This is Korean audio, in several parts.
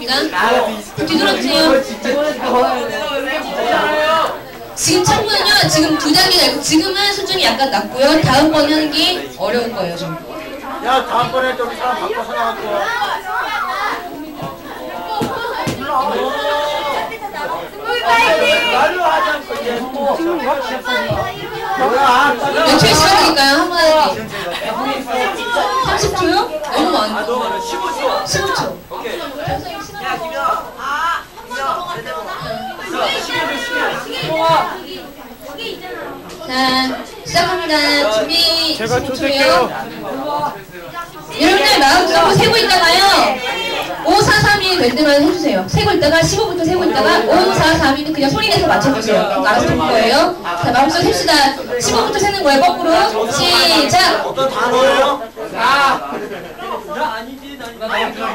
있습니다. 뒤돌아주세요. 지금 창문은요, 지금 2단계가 있고, 지금은 수준이 약간 낮고요. 다음번에 하는 게 어려울 거예요, 좀. 야, 다음번에 좀 사람 바꿔서 나갈게. 몇 초에 시작할까요? 한번 할게. 30초요? 너무 많아. 15초. 15초. 오케이. 야, 김영. 자, 시작합니다. 준비. 제가 15초요. 조질게요. 여러분들 마음속으로 세고 있다가요. 5, 4, 3, 2 될 때만 해주세요. 세고 있다가 15부터 세고 있다가 5, 4, 3, 2는 그냥 소리 내서 맞춰주세요. 그럼 알아서 될 거예요. 자, 마음속으로 셉시다. 15부터 세는 거예요. 거꾸로. 시작! 어떤 단어예요? 나 아니지. 나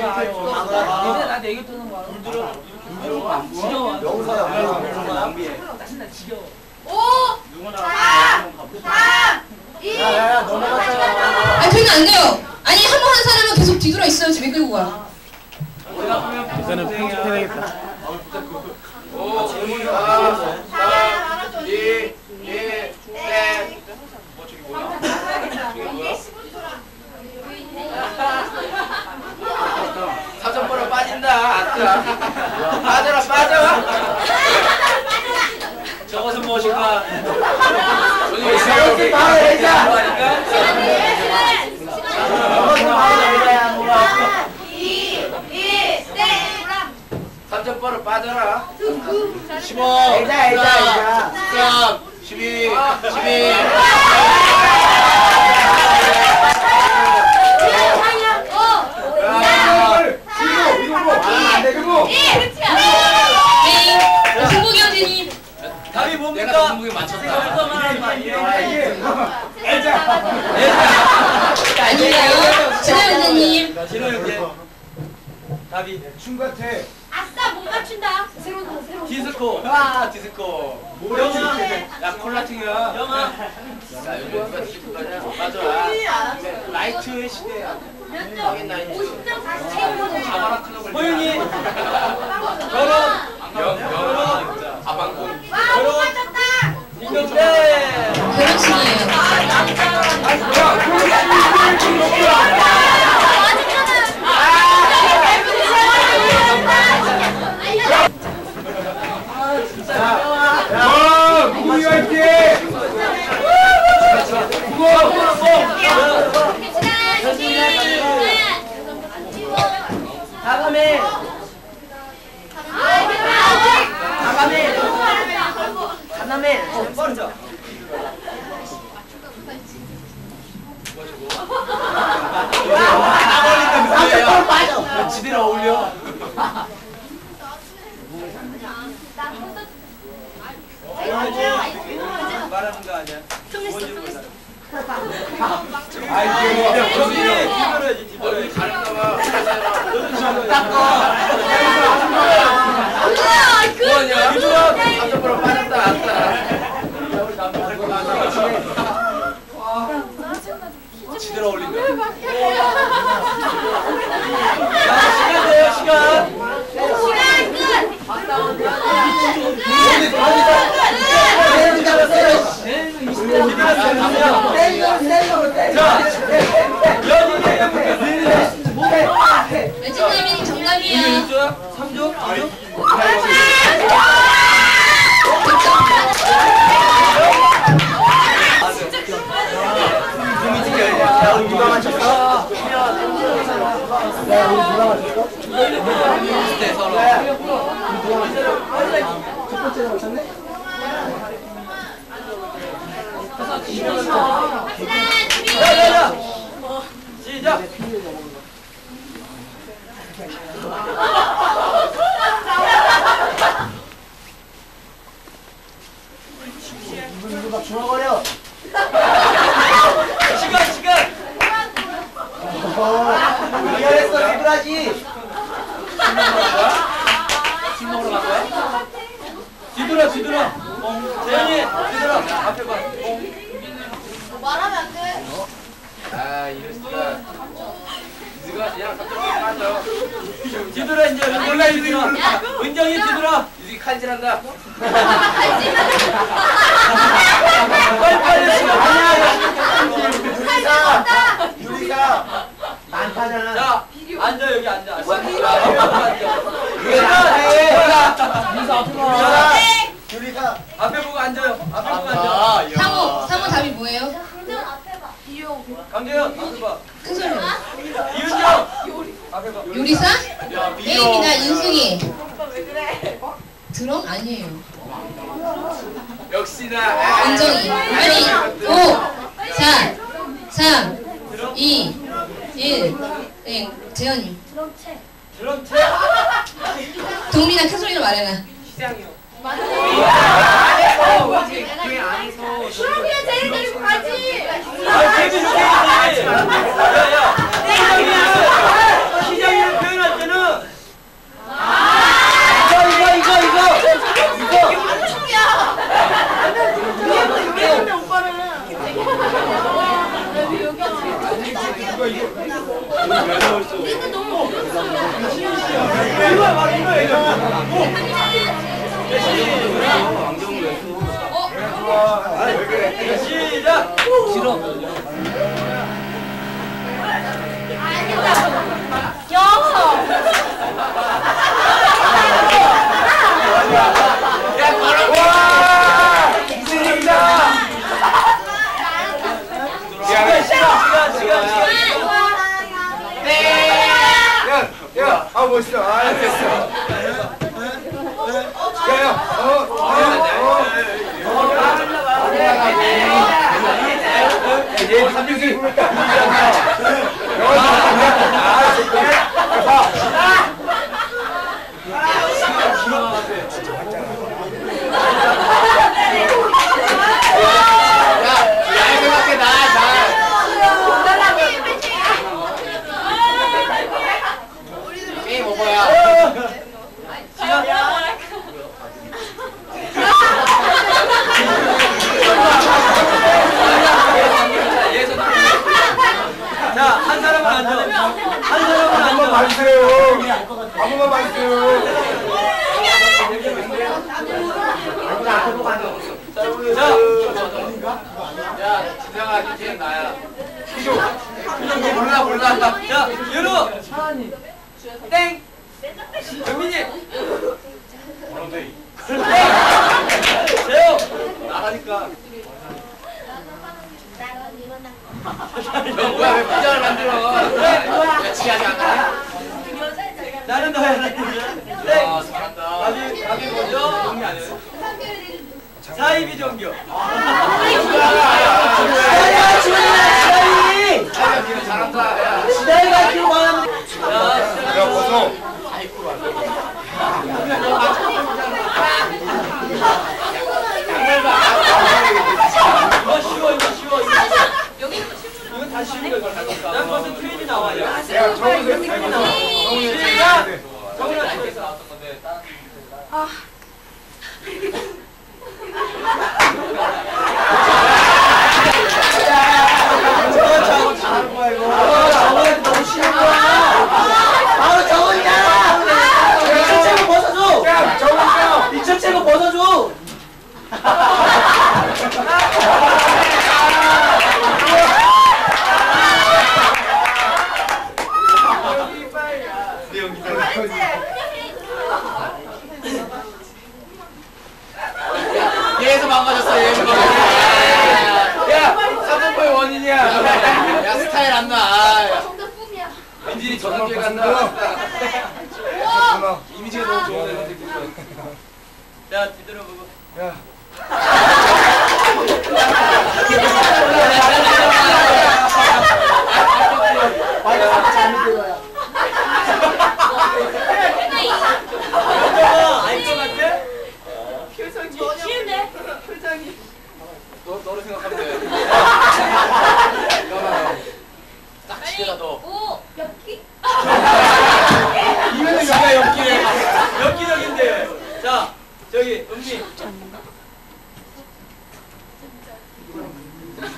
내게 뜨는 거야. 지겨워. 영사야. 낭비해. 나 지겨워. 5, 4, 3, 2, 야야야, 넘어갔잖아. 아니, 되면 안 돼요. 아니, 한 번 한 사람은 계속 뒤돌아 있어요. 집에 끌고 가. 이제는 편집해야겠다. 5, 4, 3, 2, 1, 땡. 저기 뭐야? 저기 뭐야? 사전보러 빠진다. 아뜨. 빠져라, 빠져. 저것은 무엇인가? 저기 저것은 바로 애자. 뭐야? 2, 1, 땡! 사전보러 빠져라. 15, 애자. 13, 12, 12. 승부경진이 답이 뭡니까? 내가 승부에 맞췄다. 아니에요. 진호연재님. 답이 춤 같아. 아싸, 못 맞춘다. 디스코. 디스코. 영아. 야, 콜라팅이야. 영아. 자, 요즘 누가 디스코가냐? 맞아. 라이트 시대야. 몇 점? 50점 다시 채우고 자바라 클럽을. 호윤이. 결혼. 결혼. 아방군. 와, 못 맞췄다. 임명대. 결혼식이에요. 무구이 화이팅! 다감해. 다감해. 빠르죠. 아, 지대로 어울려. 말하는 거 아니야? 지대로 어울린다. 시간 돼요, 시간. 매진님이 정답이에요. 3조? 2조? 누가 맞췄어? 누가 맞췄어? 네, 서로. 첫 번째로 맞췄네? 야! 시작! 누가 중얼거려? 시간! 미안했어, 얘들아지. 술 먹으러 간 거야? 뒤돌아. 재현이, 뒤돌아. 앞에 봐. 말하면 안 돼. 아, 이럴 수가. 니가 그냥 갑자기 빠져. 뒤돌아. 뒤돌아 이제. 은정이 뒤돌아. 은정이 뒤돌아. 유리 칼질한다. 빨리 유리가 많다잖아. 자, 앉아 여기 앉아. 유리가 앞에 보고 앉아요. 앞에 보고 앉아. 상호 답이 뭐예요? 강재현 앞에 봐. 큰 소리로. 이은정 앞에 봐. 요리사? A입니다. 윤승이. 드럼 아니에요. 역시나. 은정이. 빨리. 5, 4, 3, 2, 1. 네, 재현이. 드럼 체. 동민아 큰 소리로 말해라. 시장이요. 수록이가 제일 데리고 가지. 시장이를 표현할 때는 시작! 싫어. 야, 바로 와! 이승입니다. 시간. 네. 야, 아 멋있어. 아 됐어. 얘 삼육이 게임 오버야. 자, 한 사람은 앉아. 한 사람은 한 번만 앉아. 봐주세요. 한 번만 봐주세요. 야, 진정아, 이제 나야. 몰라. 자, 윤우. 땡. 정민이. 재호. 나가니까. 너 뭐야, 왜 부장을 만들어? 왜 지하지 않아? 나는 너야. 땡. 잘한다. 답이 뭐죠? 정리 안 해요? 사이비 종교. 잘한다. 지다이가 기억 많았는데. 야, 벗어. 이거 쉬워. 이거 다 쉬운 거 이걸 가져가. 난 벌써 트윈이 나와요. 야, 정우세. 트윈이 나와. 시작! 정우랑 트윈에서 나왔던 건데. 저거 잘하는 거야 이거. 저거 너무 쉬운 거야. 바로 저거잖아. 이 첫째고 벗어줘. 야, 정우세. 이 첫째고 벗어줘. 얘에서 망가졌어. 야, 사전보의 원인이야. 야, 스타일 안 나. 민진이 저승길 간다. 이미지가 너무 좋은데. 자, 뒤돌아보고. 야. 맞아, 잘 들어요. 알 것 같아? 쉬운데? 너를 생각하면 돼. 딱 지켜라도. 오, 엽기? 이거는 누가 엽기래. 엽기적인데. 자, 저기 은미.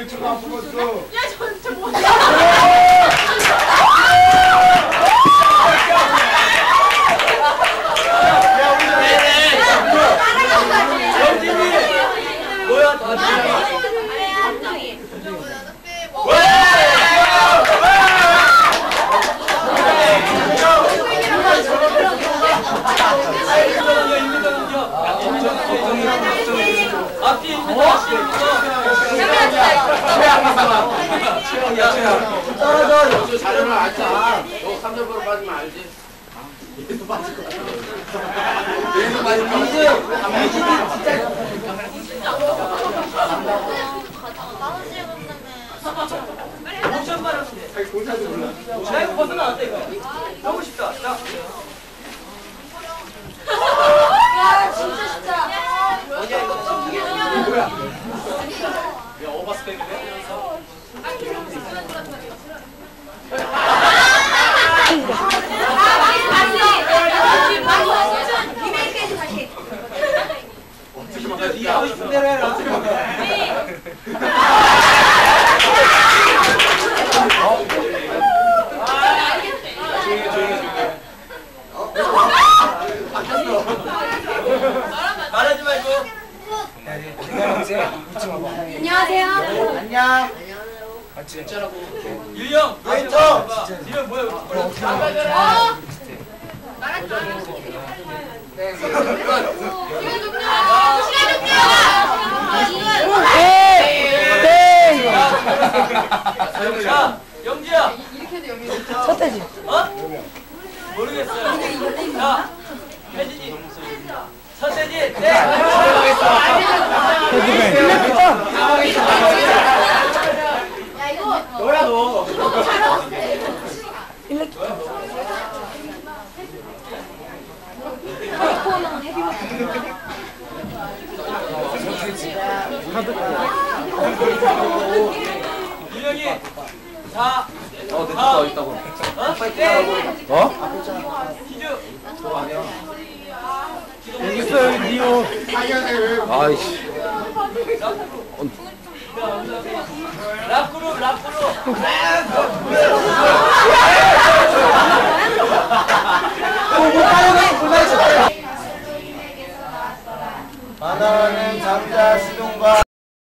왜 저거 안 먹었어? 저 뭐? 뭐야? 떨어져. 자료를 알지. 너 3점으로 빠지면 알지. 얘도 빠질 것 같아. 얘도 빠질 것 같아. 진짜. 아니 공사도 몰라. 나 이거 벗어나왔다 이거. 하고 싶다. 자. 야 진짜 진짜. 뭐야? 야, 오버스펙이네. 네가 하고 싶은 대로 해라. 말하지 말고. 안녕하세요. 안녕. 유영. 왼쪽. 이름 뭐야? 자, 영지야. 첫째지. 어? 모르겠어요. 자, 혜진이. 서태진. 네. 야 이거 너야 너. 유영이. 자. 어 있다고. 어? 네. 어? 기주. 여기 있어 여기 니오. 아이씨. 자.